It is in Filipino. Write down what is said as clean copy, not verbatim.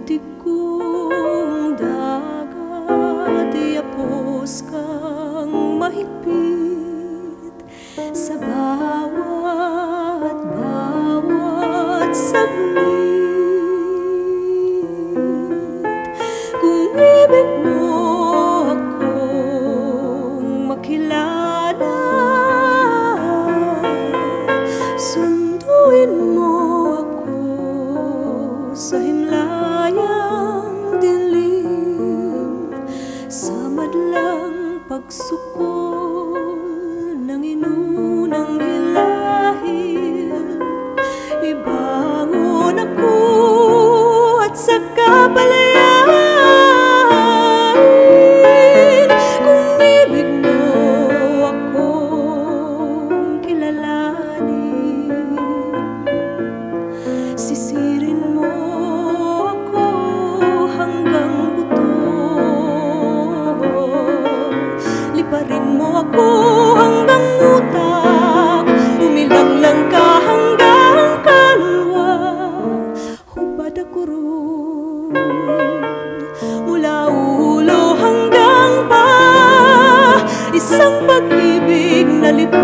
putik kong dagat, iapos kang mahigpit sa bawat saglit. Kung ibig mo akong makilala, sunduin mo ako sa himlayang dilim, sa madlang pagsukol ng inunang hilahil. Ibangon ako at saka palayain. Kung ibig mo akong kilalanin, sisirin mo ako hanggang buto, liparin mo ako hanggang utak, umilanglang ka hanggang kaluluwa. Hubad ako roon, mula ulo hanggang pa, isang pag-ibig na lito